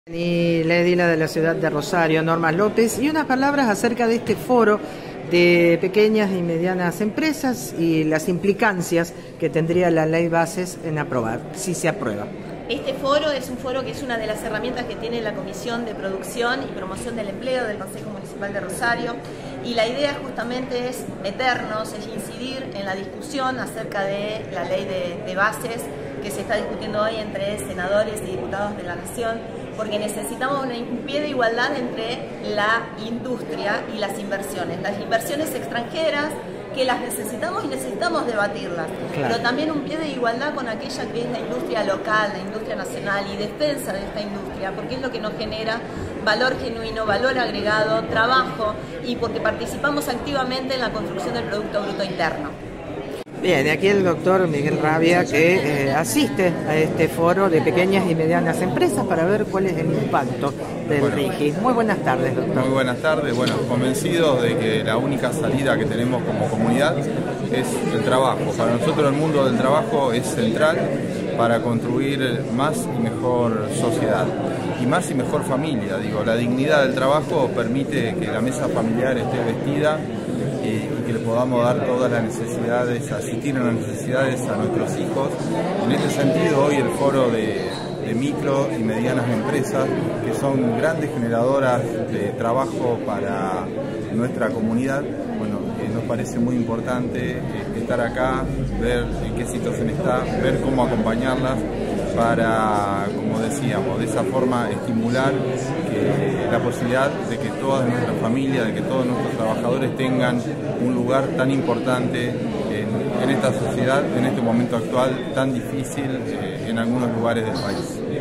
Y la edila de la ciudad de Rosario, Norma López, y unas palabras acerca de este foro de pequeñas y medianas empresas y las implicancias que tendría la ley Bases en aprobar, si se aprueba. Este foro es un foro que es una de las herramientas que tiene la Comisión de Producción y Promoción del Empleo del Consejo Municipal de Rosario, y la idea justamente es meternos, es incidir en la discusión acerca de la ley de bases que se está discutiendo hoy entre senadores y diputados de la Nación, porque necesitamos un pie de igualdad entre la industria y las inversiones. Las inversiones extranjeras, que las necesitamos y necesitamos debatirlas, claro, pero también un pie de igualdad con aquella que es la industria local, la industria nacional, y defensa de esta industria, porque es lo que nos genera valor genuino, valor agregado, trabajo, y porque participamos activamente en la construcción del Producto Bruto Interno. Bien, aquí el doctor Miguel Rabia, que asiste a este foro de pequeñas y medianas empresas para ver cuál es el impacto del RIGI. Muy buenas tardes, doctor. Muy buenas tardes. Bueno, convencidos de que la única salida que tenemos como comunidad es el trabajo. Para nosotros el mundo del trabajo es central para construir más y mejor sociedad y más y mejor familia. Digo, la dignidad del trabajo permite que la mesa familiar esté vestida y que le podamos dar todas las necesidades, asistir a las necesidades a nuestros hijos. En este sentido, hoy el foro de micro y medianas empresas, que son grandes generadoras de trabajo para nuestra comunidad, bueno, nos parece muy importante estar acá, ver en qué situación está, ver cómo acompañarlas para, como decíamos, de esa forma estimular la posibilidad de que toda nuestra familia, de que todos nuestros trabajadores tengan un lugar tan importante en esta sociedad, en este momento actual tan difícil en algunos lugares del país.